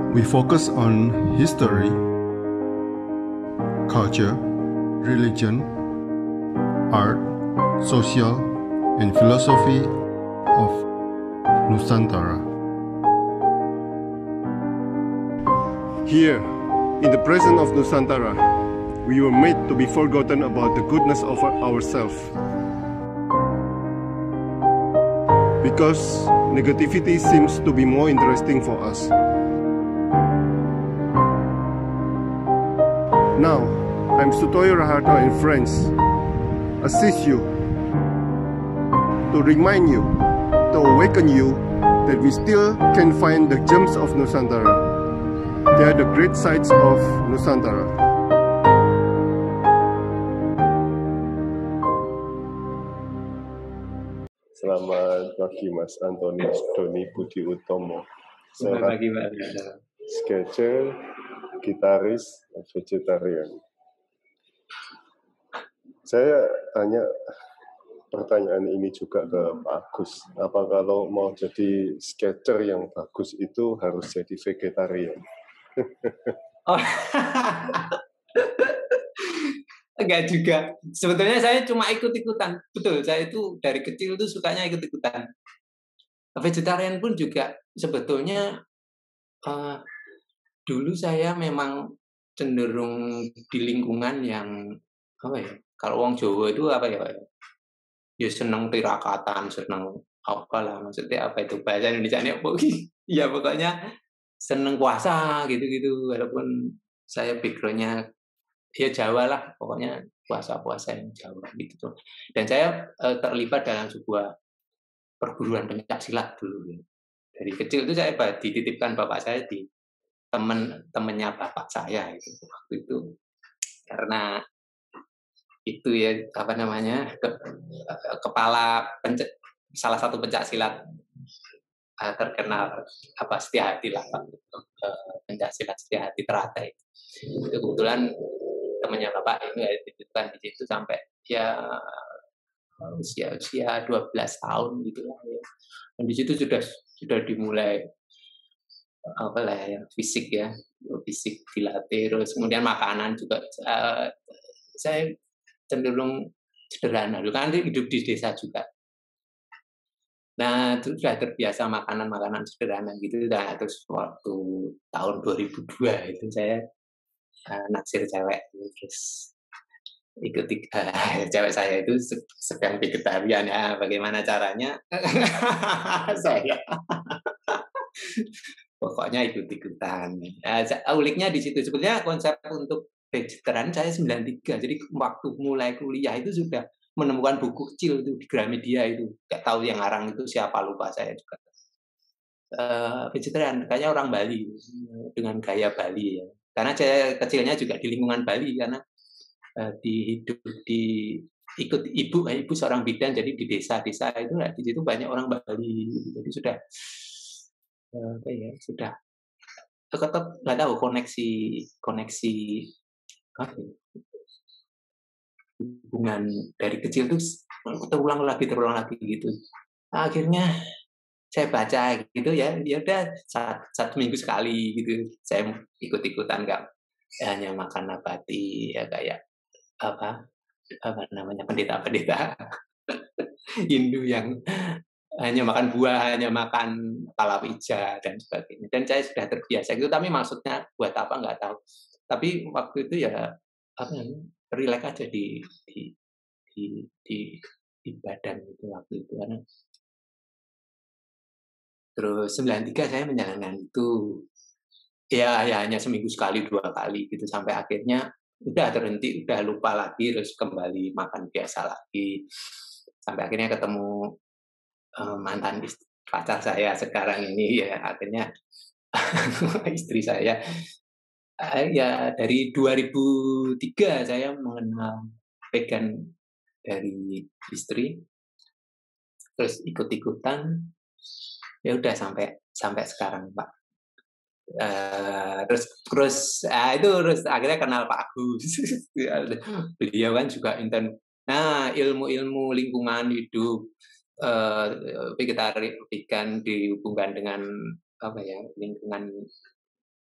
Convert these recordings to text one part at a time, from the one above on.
We focus on history, culture, religion, art, social, and philosophy of Nusantara. Here, in the presence of Nusantara, we were made to be forgotten about the goodness of ourselves. Because negativity seems to be more interesting for us. Now, I'm Sutoyo Raharto and friends, assist you, to remind you, to awaken you that we still can find the gems of Nusantara. They are the great sights of Nusantara. Selamat pagi Mas Antonius Doni Budi Utomo. Selamat pagi Pak. Sketcher, gitaris, vegetarian. Saya tanya pertanyaan ini juga ke Pak Agus. Apa kalau mau jadi sketcher yang bagus itu harus jadi vegetarian? Oh. Enggak juga. Sebetulnya saya cuma ikut-ikutan. Betul, saya itu dari kecil itu sukanya ikut-ikutan. Vegetarian pun juga sebetulnya dulu saya memang cenderung di lingkungan yang apa ya? Kalau wong Jawa itu apa ya? Ya seneng tirakatan, seneng apalah maksudnya apa itu bahasa Indonesianya apa? Ya pokoknya seneng puasa gitu-gitu. Walaupun saya backgroundnya ya Jawa lah, pokoknya puasa-puasa yang Jawa gitu tuh. Dan saya terlibat dalam sebuah perguruan pencak silat dulu. Dari kecil itu saya dititipkan bapak saya di temennya bapak saya itu waktu itu, karena itu ya apa namanya kepala salah satu pencak silat terkenal apa Setiahati lah, pencak silat Setiahati teratai. Itu kebetulan temannya bapak itu ya dititipkan di situ sampai ya usia 12 tahun gitu lah ya. Dan di situ sudah dimulai apa lah ya, fisik dilatih, terus kemudian makanan juga saya cenderung sederhana dulu kan hidup di desa juga. Nah, itu sudah terbiasa makanan sederhana gitu. Nah, terus waktu tahun 2002 itu saya naksir cewek, terus ikut cewek saya itu sedang vegetarian ya. Bagaimana caranya? Saya pokoknya ikut-ikutan. Uliknya di situ sebenarnya konsep untuk vegetarian saya 93. Jadi waktu mulai kuliah itu sudah menemukan buku kecil itu di Gramedia itu. Nggak tahu yang ngarang itu siapa, lupa saya juga. Vegetarian kayaknya orang Bali dengan gaya Bali ya. Karena saya kecilnya juga di lingkungan Bali karena ikut ibu seorang bidan, jadi di desa-desa itu di situ banyak orang Bali. Jadi sudah sudah tetap nggak tahu koneksi apa ya, hubungan dari kecil itu terulang lagi gitu. Nah, akhirnya saya baca gitu ya udah satu minggu sekali gitu saya ikut-ikutan, nggak hanya makan nabati ya kayak apa namanya pendeta Hindu yang hanya makan buah, hanya makan palawija dan sebagainya. Dan saya sudah terbiasa gitu, tapi maksudnya buat apa nggak tahu. Tapi waktu itu ya apa relax aja di badan itu waktu itu karena terus 93 saya menjalankan itu ya hanya seminggu sekali 2 kali gitu sampai akhirnya udah terhenti, udah lupa lagi, terus kembali makan biasa lagi sampai akhirnya ketemu mantan pacar saya sekarang ini ya akhirnya istri saya ya dari 2003 saya mengenal vegan dari istri, terus ikut-ikutan ya udah sampai sekarang Pak. Terus akhirnya kenal Pak Agus. Beliau kan juga nah ilmu lingkungan hidup vegetarian dihubungkan dengan apa ya lingkungan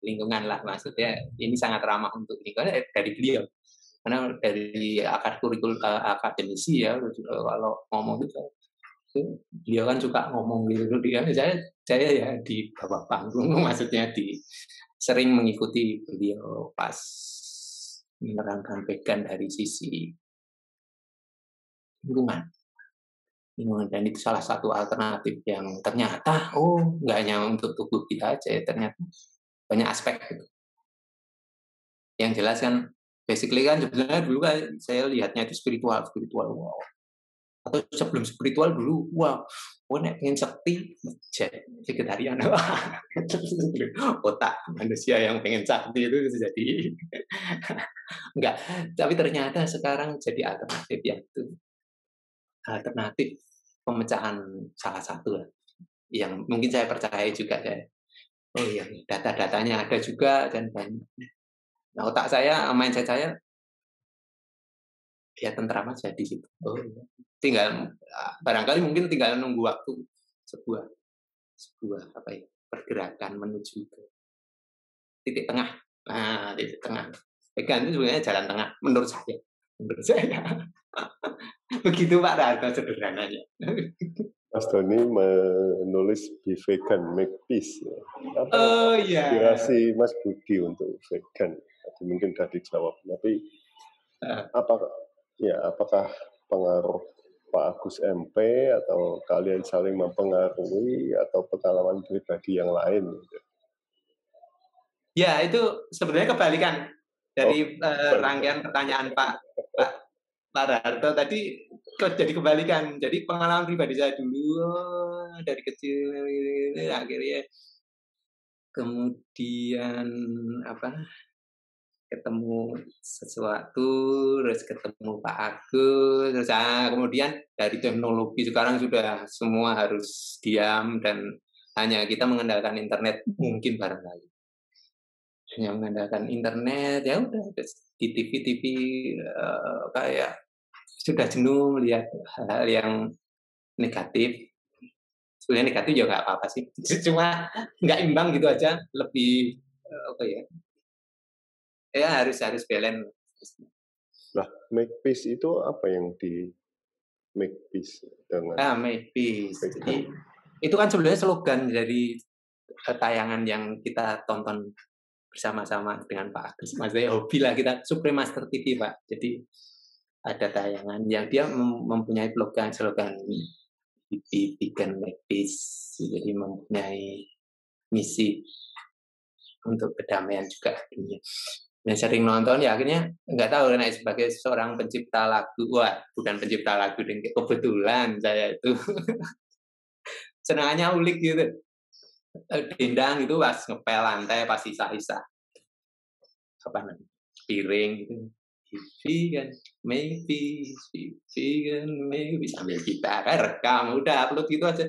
lingkungan lah, maksudnya ini sangat ramah untuk lingkungan dari beliau. Karena dari akademisi ya, kalau ngomong itu beliau kan suka ngomong gitu, saya ya di bawah panggung, maksudnya sering mengikuti beliau pas menerangkan vegan dari sisi lingkungan, dan itu salah satu alternatif yang ternyata nggak hanya untuk tubuh kita aja, ternyata banyak aspek gitu. Yang jelas kan basically kan sebenarnya dulu kan saya lihatnya itu spiritual wow. Atau sebelum spiritual dulu nek pengen sakti vegetarian. Otak manusia yang pengen sakti itu jadi enggak, tapi ternyata sekarang jadi alternatif alternatif pemecahan salah satu yang mungkin saya percaya juga iya, data-datanya ada juga dan nah, otak saya, mindset saya ya tentram aja di situ. Tinggal barangkali mungkin tinggal nunggu waktu sebuah pergerakan menuju ke titik tengah. Nah, titik tengah. Vegan itu sebenarnya jalan tengah menurut saya. Begitu Pak Darto sederhananya. Mas Doni menulis Be Vegan, Make Peace. Apa inspirasi Mas Budi untuk vegan? Mungkin sudah dijawab, tapi apakah pengaruh Pak Agus MP atau kalian saling mempengaruhi atau pengalaman pribadi yang lain? Ya, itu sebenarnya kebalikan dari rangkaian pertanyaan Pak Darto tadi kok jadi kebalikan. Jadi pengalaman pribadi saya dulu dari kecil akhirnya kemudian ketemu sesuatu, terus ketemu Pak Agus, terus kemudian dari teknologi sekarang sudah semua harus diam dan hanya kita mengandalkan internet mungkin barangkali. Hanya mengandalkan internet, ya udah di TV kayak sudah jenuh melihat hal-hal yang negatif. Sebenarnya negatif juga nggak apa-apa sih, cuma nggak imbang gitu aja, lebih harus balance. Nah, make peace itu apa yang di make peace dengan? Make peace. Jadi itu kan sebenarnya slogan dari tayangan yang kita tonton bersama-sama dengan Pak Agus. Maksudnya hobi lah kita, Supremaster TV Pak. Jadi ada tayangan yang dia mempunyai slogan Vegan Make Peace. Jadi mempunyai misi untuk kedamaian juga dunia. Dan sering nonton ya akhirnya nggak tahu karena sebagai seorang pencipta lagu, bukan pencipta lagu, kebetulan saya itu senangannya ulik gitu, dendang itu pas ngepel lantai pas sisa-sisa piring gitu, vegan maybe sambil kita rekam udah upload gitu aja,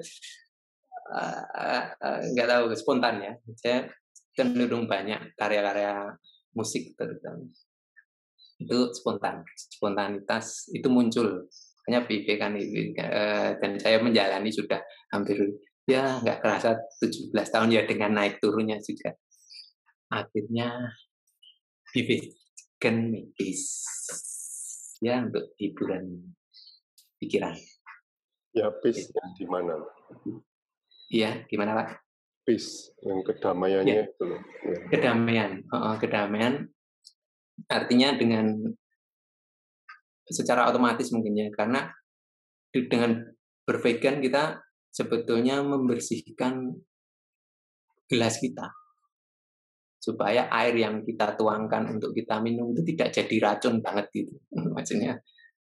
nggak tahu spontan ya. Saya cenderung banyak karya-karya musik terutama itu spontanitas itu muncul hanya vegan dan saya menjalani sudah hampir nggak kerasa 17 tahun ya dengan naik turunnya juga akhirnya vegan medis ya untuk hiburan pikiran. Ya peace di mana? Iya gimana Pak? Peace yang kedamaiannya itu loh. Ya. Kedamaian artinya dengan secara otomatis mungkin ya, karena dengan bervegan kita sebetulnya membersihkan gelas kita supaya air yang kita tuangkan untuk kita minum itu tidak jadi racun banget gitu. Maksudnya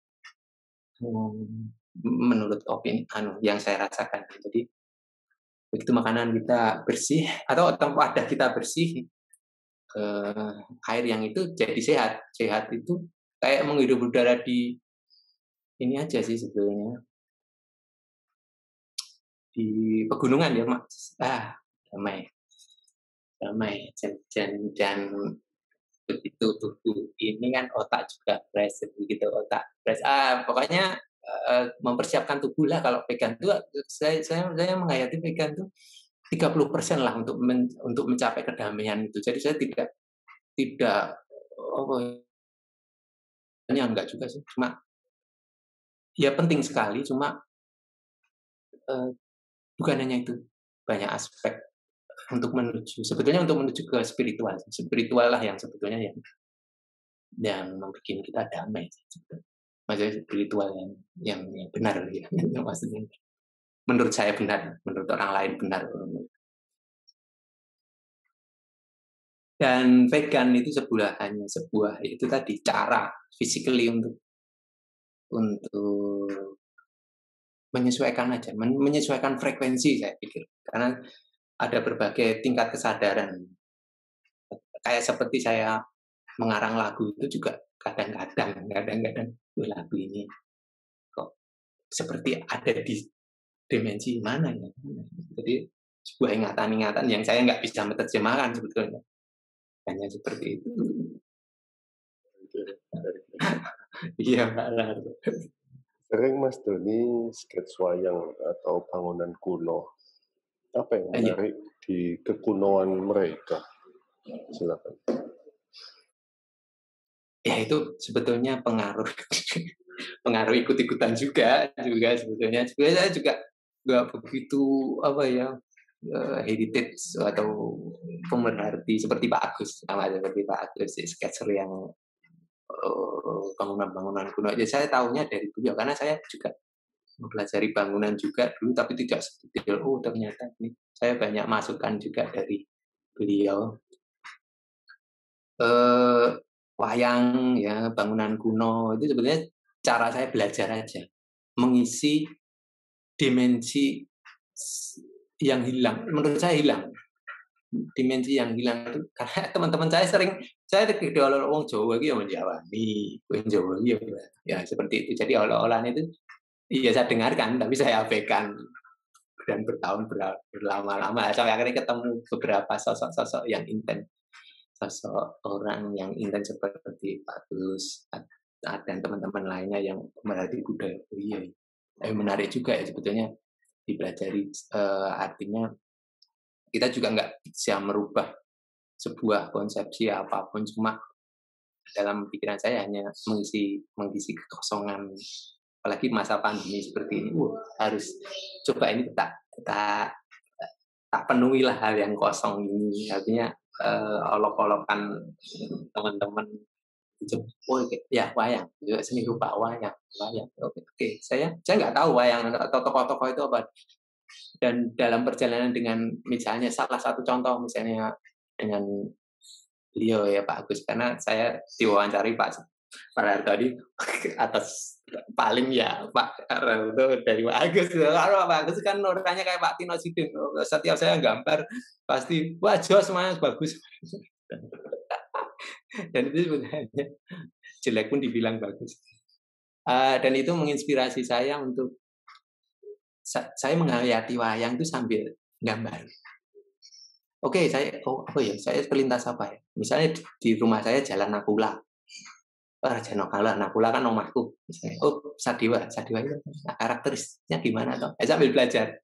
menurut opini yang saya rasakan. Jadi begitu makanan kita bersih atau wadah kita bersih, air yang itu jadi sehat itu kayak menghirup udara di ini aja sih sebetulnya di pegunungan ya Mas. Damai dan begitu tubuh ini kan otak juga fresh begitu otak fresh pokoknya mempersiapkan tubuh lah kalau vegan tuh saya menghayati vegan tuh 30% lah untuk mencapai kedamaian itu. Jadi saya tidak enggak juga sih, cuma ya penting sekali, cuma bukan hanya itu, banyak aspek untuk menuju ke spiritual lah yang sebetulnya yang membuat kita damai. Maksudnya spiritual yang benar ya, maksudnya menurut saya benar, menurut orang lain benar. Dan vegan itu hanya sebuah itu tadi cara physically untuk menyesuaikan aja, menyesuaikan frekuensi saya pikir. Karena ada berbagai tingkat kesadaran. Kayak seperti saya mengarang lagu itu juga kadang-kadang lagu ini kok seperti ada di dimensi mana ya. Jadi sebuah ingatan-ingatan yang saya nggak bisa menerjemahkan sebetulnya. Hanya seperti itu. Iya, Pak. Sering Mas Doni sketch wayang atau bangunan kuno. Apa yang menarik di kekunoan mereka? Silakan. Ya itu sebetulnya pengaruh ikut-ikutan juga sebetulnya. Sebenarnya saya juga nggak begitu heritage atau pemerhati seperti Pak Agus, sketcher yang bangunan-bangunan kuno aja saya tahunya dari beliau, karena saya juga mempelajari bangunan juga dulu, tapi tidak sedetail. Ternyata ini saya banyak masukan juga dari beliau. Wayang ya, bangunan kuno itu sebenarnya cara saya belajar aja, mengisi dimensi yang hilang, menurut saya hilang. Dimensi yang hilang itu karena teman-teman saya diolah wong Jawa iki ya Jawa nih, Jawa ya seperti itu. Jadi olah-olahan itu iya saya dengarkan, tapi saya abaikan dan bertahun berlama-lama sampai akhirnya ketemu beberapa sosok-sosok yang intens, sosok orang yang intens seperti Pak Gus dan teman-teman lainnya yang melatih budaya. Menarik juga ya sebetulnya dipelajari, artinya kita juga nggak bisa merubah sebuah konsepsi apapun, cuma dalam pikiran saya hanya mengisi kekosongan, apalagi masa pandemi seperti ini. Harus coba ini tak penuhilah hal yang kosong ini, artinya olok-olokan teman-teman. Ya wayang, seni rupa wayang. Oke. Saya nggak tahu wayang atau tokoh-tokoh itu apa. Dan dalam perjalanan dengan misalnya salah satu contoh misalnya dengan beliau ya Pak Agus, karena saya diwawancari Pak Hartodi atas paling ya Pak Hartodi dari Pak Agus. Kalau Pak Agus kan orangnya kayak Pak Tino Sidin, setiap saya gambar pasti wah jos semuanya bagus. Dan itu sebenarnya jelek pun dibilang bagus. Dan itu menginspirasi saya untuk saya menghayati wayang itu sambil gambar. Oke, saya pelintas apa ya? Misalnya di rumah saya Jalan Nakula. Nakula kan omahku. Misalnya, Sadiwa itu karakteristiknya gimana toh? Saya sambil belajar.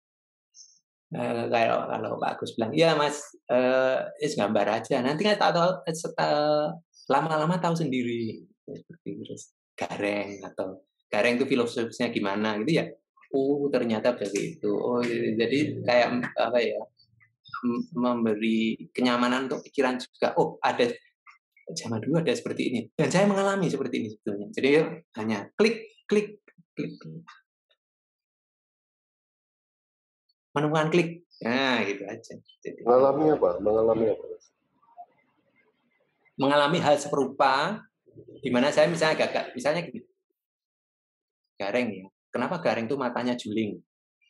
Kalau Pak Agus bilang, "Iya, Mas, gambar aja. Nanti kan lama-lama tahu sendiri." Seperti terus gareng itu filosofisnya gimana gitu ya. Ternyata seperti itu. Jadi kayak apa ya, memberi kenyamanan untuk pikiran juga. Ada zaman dulu ada seperti ini, dan saya mengalami seperti ini sebetulnya. Jadi hanya klik, menemukan klik. Nah, gitu aja. Jadi, mengalami apa? Mengalami hal serupa, di mana saya misalnya gini, gareng ya. Kenapa gareng itu matanya juling?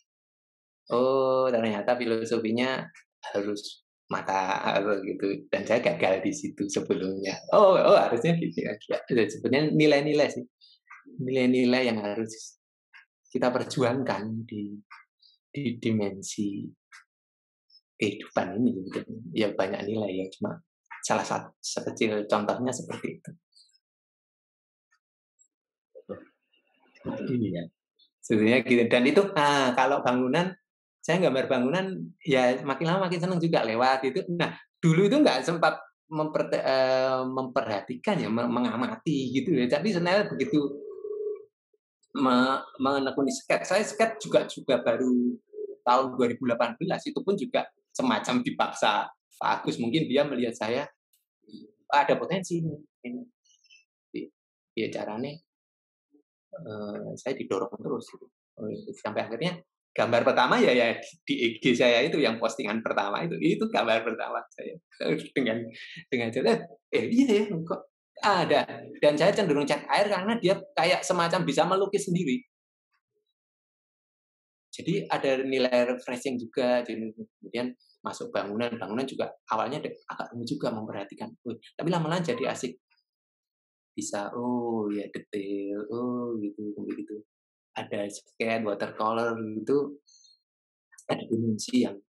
Ternyata filosofinya harus mata gitu. Dan saya gagal di situ sebelumnya. Harusnya gitu ya. Sebenarnya nilai-nilai sih. Nilai-nilai yang harus kita perjuangkan di dimensi kehidupan ini. Ya banyak nilai ya. Cuma salah satu sekecil contohnya seperti itu. Iya. Sebenarnya gitu. Dan itu kalau bangunan saya gambar bangunan ya makin lama makin senang juga lewat itu. Nah, dulu itu nggak sempat memperhatikan ya, mengamati gitu ya. Tapi sebenarnya begitu menekuni saya sket juga baru tahun 2018, itu pun juga semacam dipaksa Pak Agus, mungkin dia melihat saya ada potensi ini. Ya caranya saya didorong terus gitu. Sampai akhirnya gambar pertama ya di IG saya itu yang postingan pertama itu gambar pertama saya dengan cara iya ya kok ada, dan saya cenderung cat air karena dia kayak semacam bisa melukis sendiri. Jadi ada nilai refreshing juga, kemudian masuk bangunan juga awalnya agak juga memperhatikan, tapi lama-lama jadi asik, bisa ya detail, gitu begitu. Ada sketch, watercolor gitu, ada dimensi yang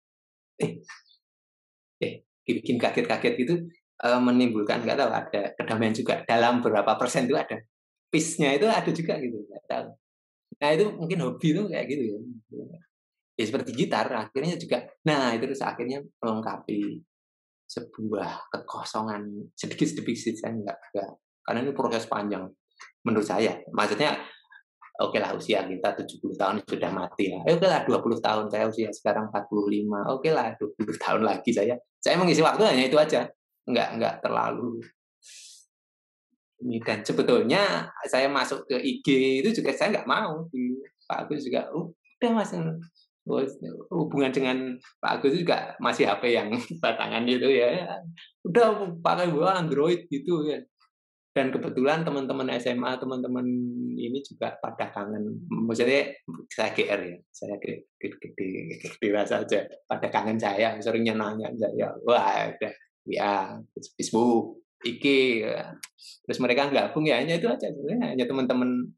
bikin kaget-kaget gitu, menimbulkan nggak tahu ada kedamaian juga dalam berapa persen itu ada peace-nya itu ada juga gitu, nggak tahu. Nah itu mungkin hobi itu kayak gitu ya. Ya seperti gitar akhirnya juga. Nah itu terus akhirnya melengkapi sebuah kekosongan sedikit-sedikit saya nggak karena ini proses panjang menurut saya. Maksudnya oke lah usia kita 70 tahun sudah mati lah. Oke lah 20 tahun, saya usia sekarang 45. Oke lah 20 tahun lagi saya mengisi waktu hanya itu aja. Enggak terlalu ini. Dan sebetulnya saya masuk ke IG itu juga saya nggak mau. Pak Agus juga udah Mas, hubungan dengan Pak Agus juga masih HP yang batangan gitu ya. Udah pakai Android gitu ya. Dan kebetulan teman-teman SMA, teman-teman ini juga pada kangen. Maksudnya saya GR ya, saya dirasa aja pada kangen saya, seringnya nanya saya, wah udah ya Facebook, IG, ya. Terus mereka gabung ya hanya itu aja, sebenarnya hanya teman-teman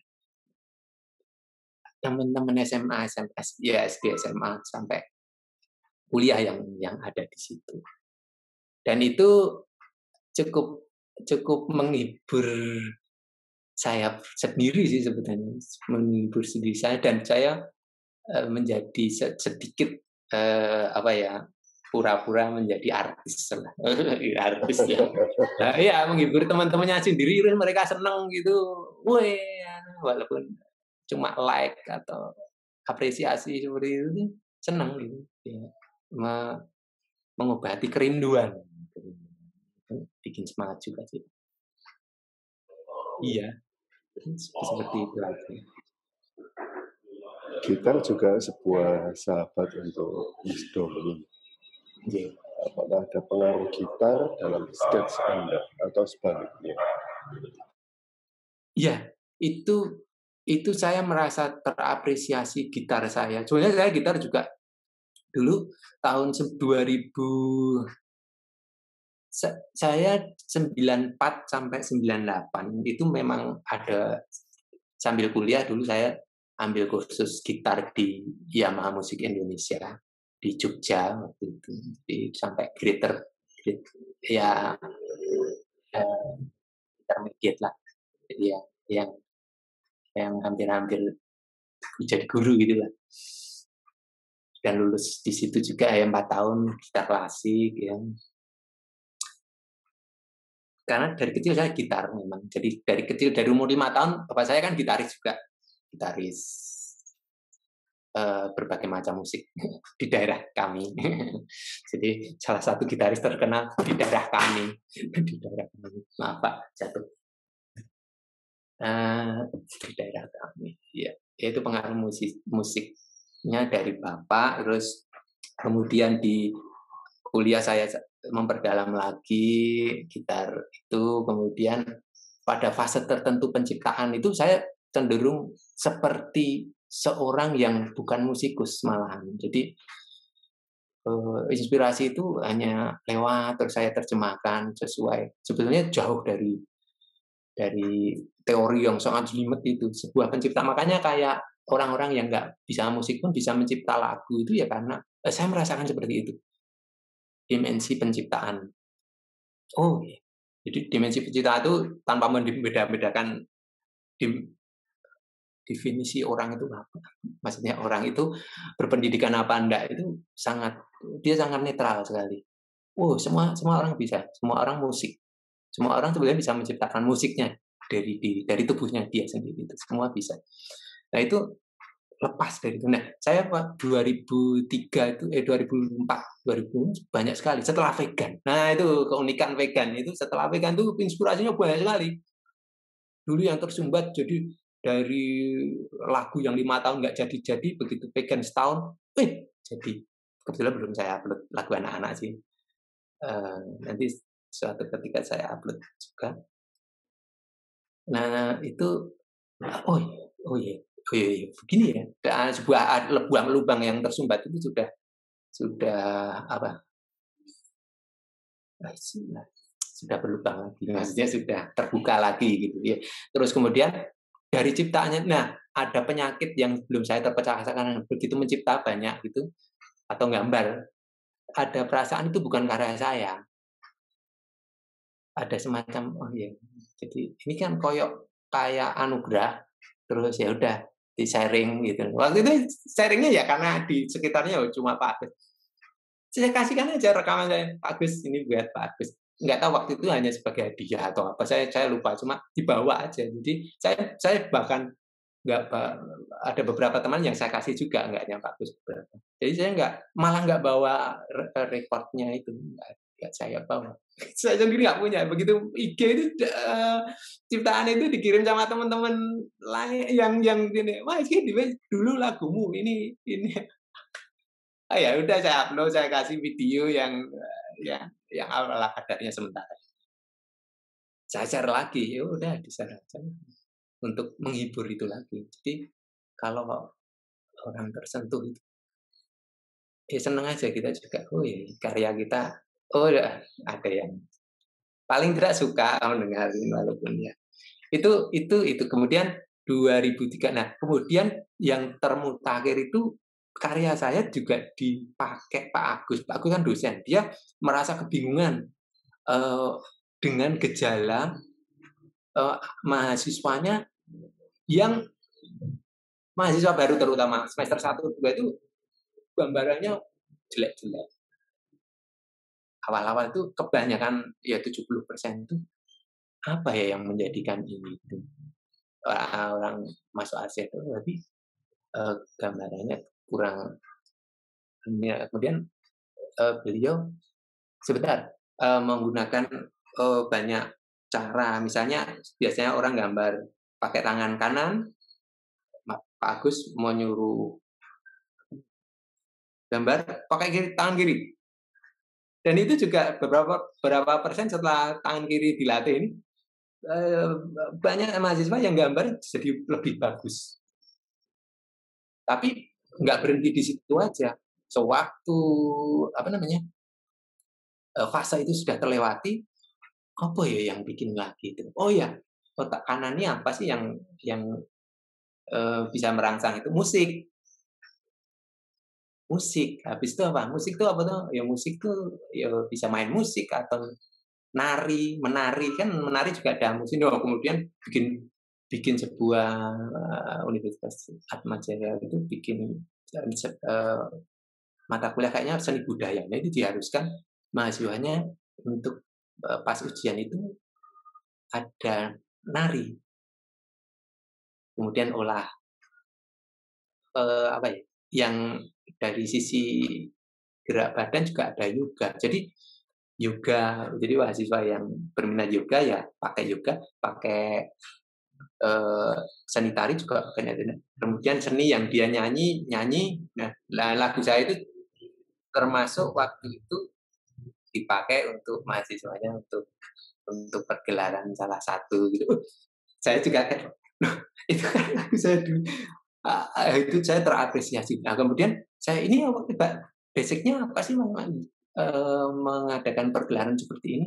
SMA, SMP, ya SD, SMA sampai kuliah yang ada di situ. Dan itu cukup menghibur saya sendiri sih sebetulnya, menghibur diri saya, dan saya menjadi sedikit pura-pura menjadi artis lah. Artis ya. Nah, ya menghibur teman-temannya sendiri, mereka seneng gitu. Walaupun cuma like atau apresiasi seperti itu seneng gitu. Ya. Mengobati kerinduan. Bikin semangat juga sih. Iya. Seperti itu lagi. Gitar juga sebuah sahabat untuk wisdom. Yeah. Apakah ada pengaruh gitar dalam sketch Anda atau sebaliknya? Iya, itu saya merasa terapresiasi gitar saya. Sebenarnya saya gitar juga dulu tahun 2000 saya 94 sampai 98 itu memang ada, sambil kuliah dulu saya ambil kursus gitar di Yamaha Musik Indonesia di Jogja waktu itu, sampai grade ya intermediate lah, jadi ya yang hampir jadi guru gitu lah. Dan lulus di situ juga ya 4 tahun gitar klasik ya. Karena dari kecil saya gitar memang. Jadi dari kecil, dari umur 5 tahun, bapak saya kan gitaris juga. Gitaris berbagai macam musik di daerah kami. Jadi salah satu gitaris terkenal di daerah kami. Di daerah kami. Maaf Pak, jatuh. Di daerah kami. Ya, itu pengaruh musiknya dari bapak. Terus kemudian di kuliah saya memperdalam lagi gitar itu, kemudian pada fase tertentu penciptaan itu saya cenderung seperti seorang yang bukan musikus malahan. Jadi inspirasi itu hanya lewat, terus saya terjemahkan sesuai, sebetulnya jauh dari teori yang sangat jelimet itu sebuah pencipta. Makanya kayak orang-orang yang nggak bisa musik pun bisa mencipta lagu itu ya karena saya merasakan seperti itu. Dimensi penciptaan. Jadi dimensi penciptaan itu tanpa membeda-bedakan definisi orang itu apa. Maksudnya orang itu berpendidikan apa enggak itu dia sangat netral sekali. Semua orang bisa, semua orang musik. Semua orang sebenarnya bisa menciptakan musiknya dari tubuhnya dia sendiri, itu semua bisa. Nah, itu lepas dari itu. Nah, saya 2003 itu 2004, 2000 banyak sekali setelah vegan. Nah, itu keunikan vegan itu setelah vegan itu inspirasinya banyak sekali. Dulu yang tersumbat jadi dari lagu yang 5 tahun nggak jadi, begitu vegan setahun, jadi. Kebetulan belum saya upload lagu anak-anak sih. Nanti suatu ketika saya upload juga. Nah, itu oh iya, begini ya. Sebuah lubang yang tersumbat itu sudah apa? Sudah berlubang lagi, maksudnya sudah terbuka lagi gitu ya. Terus kemudian dari ciptaannya, nah ada penyakit yang belum saya terpecahkan, begitu mencipta banyak gitu atau gambar, ada perasaan itu bukan karya saya. Ada semacam jadi ini kan kayak anugerah, terus ya udah di sharing gitu. Waktu itu sharingnya ya karena di sekitarnya cuma Pak Agus. Saya kasihkan aja rekaman saya, Pak Agus ini buat Pak Agus. Nggak tahu waktu itu hanya sebagai hadiah atau apa, saya lupa, cuma dibawa aja. Jadi saya bahkan ada beberapa teman yang saya kasih juga, nggak hanya Pak Agus beberapa. Jadi saya malah nggak bawa recordnya itu, nggak saya bawa. Saya sendiri nggak punya. Begitu IG itu ciptaan itu dikirim sama teman-teman lain yang gini, wah ini dulu lagumu ini. Ya udah saya upload, saya kasih video yang ala kadarnya sementara. Saya share lagi, ya udah di-share aja untuk menghibur itu lagi. Jadi kalau orang tersentuh itu, ya seneng aja kita juga. Karya kita, ada yang paling tidak suka mendengarin walaupun ya. Itu kemudian 2003. Nah, kemudian yang termutakhir itu karya saya juga dipakai Pak Agus. Pak Agus kan dosen. Dia merasa kebingungan dengan gejala mahasiswanya yang mahasiswa baru terutama semester 1, 2 itu gambarannya jelek-jelek. Awal-awal itu kebanyakan ya 70% itu apa ya yang menjadikan ini itu orang masuk AC itu berarti gambarannya kurang. Kemudian beliau sebentar menggunakan banyak cara. Misalnya biasanya orang gambar pakai tangan kanan, Pak Agus mau nyuruh gambar pakai tangan kiri. Dan itu juga beberapa persen setelah tangan kiri dilatih ini, banyak mahasiswa yang gambar jadi lebih bagus. Tapi nggak berhenti di situ aja. Sewaktu fase itu sudah terlewati, apa ya yang bikin lagi itu? Otak kanannya apa sih yang bisa merangsang itu? Musik. Habis itu apa? Musik itu apa tuh? Ya musik tuh ya bisa main musik atau menari kan, menari juga ada musik. Kemudian bikin sebuah Universitas Atmajaya itu bikin mata kuliah kayaknya seni budaya. Nah, itu diharuskan mahasiswanya untuk pas ujian itu ada nari. Kemudian olah yang dari sisi gerak badan juga ada yoga. Jadi mahasiswa yang berminat yoga ya pakai yoga, pakai seni tari juga pakai. Kemudian seni yang dia nyanyi. Nah, lagu saya itu termasuk waktu itu dipakai untuk mahasiswanya untuk pergelaran salah satu gitu. Saya juga itu kan lagu saya dulu. Itu saya terapresiasi. Nah, kemudian saya ini basicnya apa sih mengadakan pergelaran seperti ini?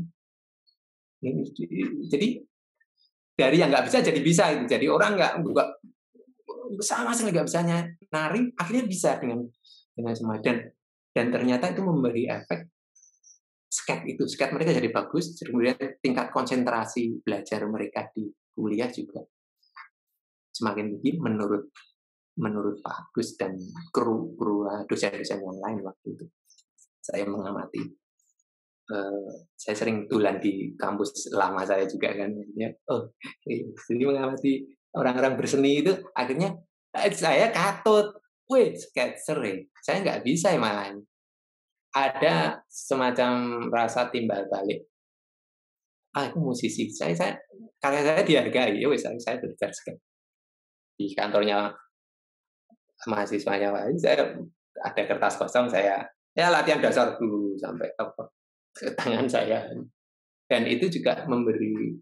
Jadi dari yang nggak bisa jadi bisa itu. Jadi orang nggak sama sekali nggak bisa nari, akhirnya bisa dengan semua dan ternyata itu memberi efek skate mereka jadi bagus. Kemudian tingkat konsentrasi belajar mereka di kuliah juga semakin tinggi menurut Pak Agus dan kru dosen-dosen yang lain waktu itu. Saya mengamati, saya sering tulan di kampus lama saya juga kan, jadi mengamati orang-orang berseni itu, akhirnya saya katut, sketser saya nggak bisa malah. Ada semacam rasa timbal balik. Itu musisi, karya saya dihargai, saya belajar sekali. Di kantornya mahasiswanya, saya ada kertas kosong, saya latihan dasar dulu sampai ke tangan saya. Dan itu juga memberi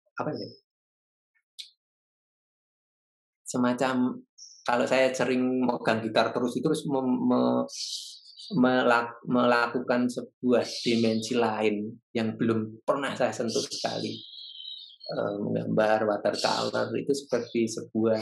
semacam, kalau saya sering megang gitar terus melakukan sebuah dimensi lain yang belum pernah saya sentuh sekali. Menggambar watercolor itu seperti sebuah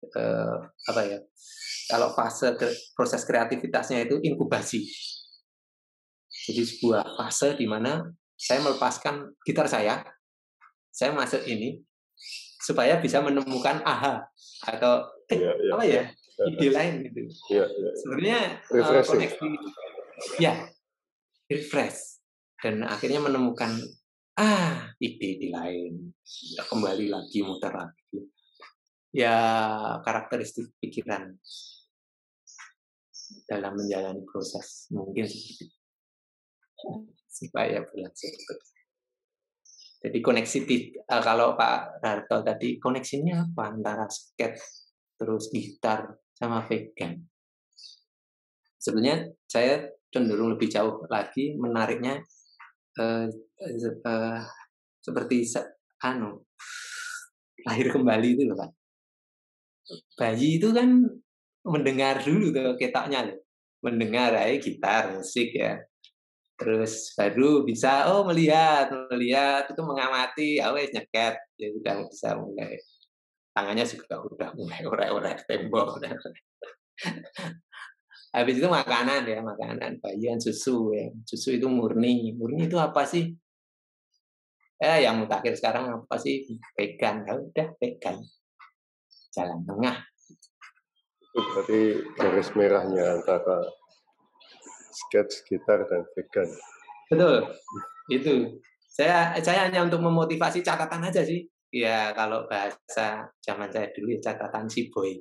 kalau proses kreativitasnya itu inkubasi. Jadi sebuah fase di mana saya melepaskan gitar saya masuk ini supaya bisa menemukan atau ide lain gitu. Sebenarnya koneksi, refresh, dan akhirnya menemukan ide lain, kembali lagi muter lagi. Karakteristik pikiran dalam menjalani proses mungkin seperti itu, supaya berlangsung. Jadi koneksi, kalau Pak Darto tadi, koneksinya apa antara sketch terus gitar sama vegan? Sebenarnya saya cenderung lebih jauh lagi menariknya seperti lahir kembali itu loh Pak. Bayi itu kan mendengar dulu tuh ketoknya, mendengar gitar, musik ya. Terus baru bisa melihat itu, mengamati, nyeket, ya udah bisa mulai, tangannya juga udah mulai orek-orek tembok. Habis itu makanan, bayian susu ya. Susu itu murni itu apa sih? Yang mutakhir sekarang apa sih? Vegan. Ya udah vegan. Jalan tengah. Itu berarti garis merahnya antara sketch, gitar, dan vegan. Betul. Itu. Saya hanya untuk memotivasi, catatan aja sih. Ya kalau bahasa zaman saya dulu ya catatan si boy.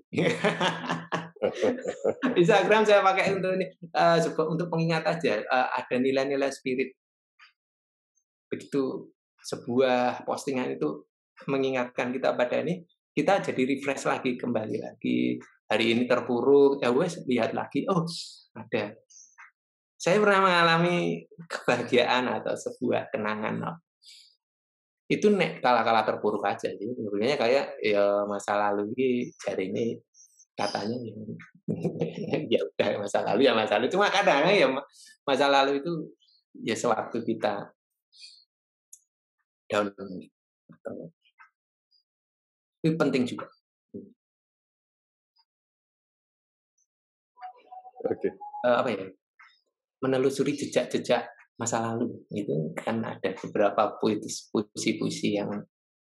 Instagram saya pakai untuk ini, untuk pengingat aja. Ada nilai-nilai spirit. Begitu sebuah postingan itu mengingatkan kita pada ini, kita jadi refresh lagi, kembali lagi. Hari ini terpuruk, lihat lagi, ada. Saya pernah mengalami kebahagiaan atau sebuah kenangan. Itu kala-kala terpuruk aja. Jadi sebenarnya kayak masa lalu ini, hari ini katanya ya udah masa lalu. Cuma kadang ya masa lalu itu ya sewaktu kita down. Itu penting juga. Oke. Menelusuri jejak-jejak masa lalu itu kan ada beberapa puisi-puisi yang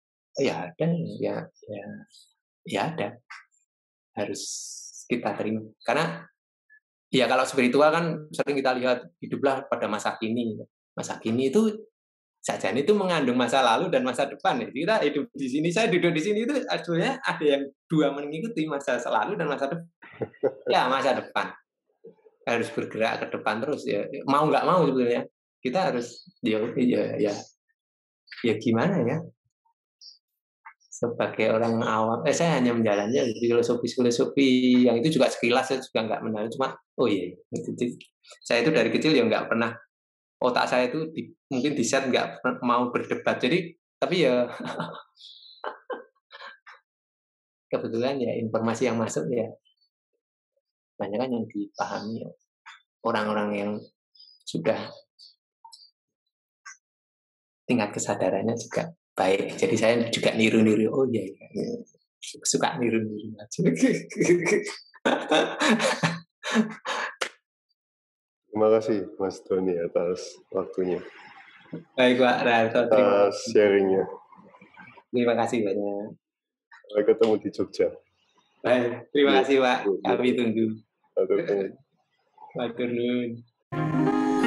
ada, harus kita terima, karena kalau spiritual kan sering kita lihat hiduplah pada masa kini itu saja itu mengandung masa lalu dan masa depan. Kita hidup di sini, saya duduk di sini itu artinya ada yang dua mengikuti, masa lalu dan masa depan. Masa depan harus bergerak ke depan terus ya, mau nggak mau sebenarnya kita harus gimana ya, sebagai orang awam saya hanya menjalannya filosofi yang itu juga sekilas, saya juga nggak mendalam, cuma saya itu dari kecil ya nggak pernah, otak saya itu mungkin di set nggak mau berdebat, jadi tapi ya kebetulan ya informasi yang masuk ya banyak kan yang dipahami orang-orang yang sudah tingkat kesadarannya juga baik. Jadi saya juga niru-niru. Suka niru-niru aja. Terima kasih Mas Doni atas waktunya. Baik Pak Darto, atas sharingnya. Terima kasih banyak. Sampai ketemu di Jogja. Baik, terima kasih Pak. Kami tunggu. Matur nuwun. Matur nuwun.